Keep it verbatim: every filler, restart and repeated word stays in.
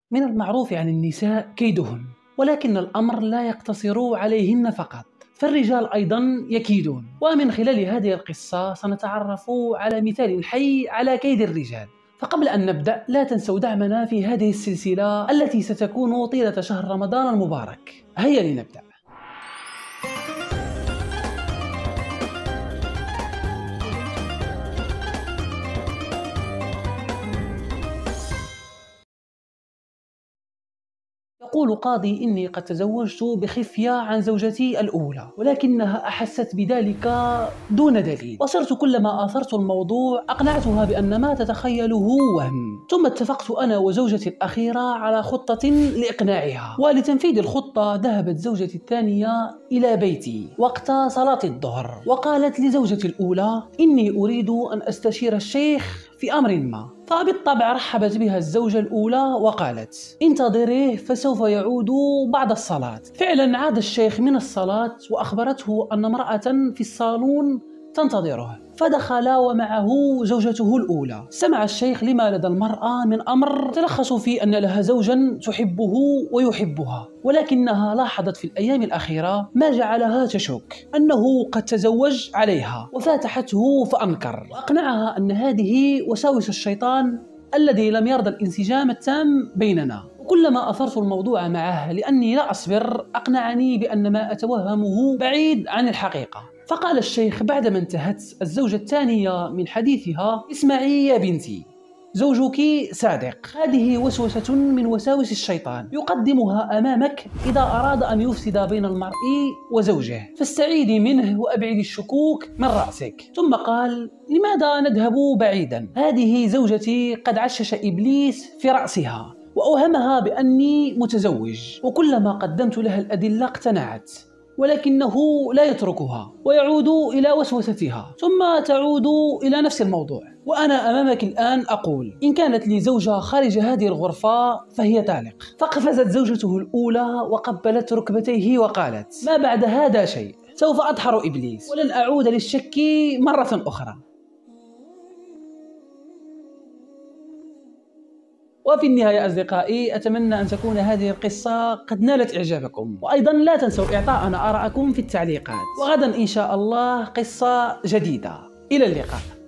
من المعروف عن النساء كيدهن، ولكن الأمر لا يقتصر عليهن فقط، فالرجال أيضا يكيدون. ومن خلال هذه القصة سنتعرف على مثال حي على كيد الرجال. فقبل أن نبدأ لا تنسوا دعمنا في هذه السلسلة التي ستكون طيلة شهر رمضان المبارك. هيا لنبدأ. يقول قاضي: إني قد تزوجت بخفية عن زوجتي الأولى، ولكنها أحست بذلك دون دليل، وصرت كلما آثرت الموضوع أقنعتها بأن ما تتخيله وهم. ثم اتفقت أنا وزوجتي الأخيرة على خطة لإقناعها، ولتنفيذ الخطة ذهبت زوجتي الثانية إلى بيتي وقت صلاة الظهر، وقالت لزوجتي الأولى: إني أريد أن أستشير الشيخ في أمر ما. فبالطبع رحبت بها الزوجة الأولى وقالت: انتظريه فسوف يعود بعد الصلاة. فعلا عاد الشيخ من الصلاة وأخبرته أن امرأة في الصالون تنتظره، فدخل ومعه زوجته الأولى. سمع الشيخ لما لدى المرأة من أمر تلخص في أن لها زوجا تحبه ويحبها، ولكنها لاحظت في الأيام الأخيرة ما جعلها تشك أنه قد تزوج عليها، وفاتحته فأنكر، وأقنعها أن هذه وساوس الشيطان الذي لم يرضى الانسجام التام بيننا. وكلما أثرت الموضوع معه لأني لا أصبر أقنعني بأن ما أتوهمه بعيد عن الحقيقة. فقال الشيخ بعدما انتهت الزوجة الثانية من حديثها: اسمعي يا بنتي، زوجك صادق، هذه وسوسة من وساوس الشيطان يقدمها أمامك إذا أراد أن يفسد بين المرء وزوجه، فاستعيدي منه وأبعدي الشكوك من رأسك. ثم قال: لماذا نذهب بعيدا؟ هذه زوجتي قد عشش إبليس في رأسها وأوهمها بأني متزوج، وكلما قدمت لها الأدلة اقتنعت، ولكنه لا يتركها ويعود إلى وسوستها، ثم تعود إلى نفس الموضوع. وأنا أمامك الآن أقول: إن كانت لي زوجة خارج هذه الغرفة فهي طالق. فقفزت زوجته الأولى وقبلت ركبتيه وقالت: ما بعد هذا شيء، سوف أدحر إبليس ولن أعود للشك مرة أخرى. وفي النهاية أصدقائي، أتمنى أن تكون هذه القصة قد نالت إعجابكم، وأيضا لا تنسوا إعطاءنا آراءكم في التعليقات، وغدا إن شاء الله قصة جديدة. إلى اللقاء.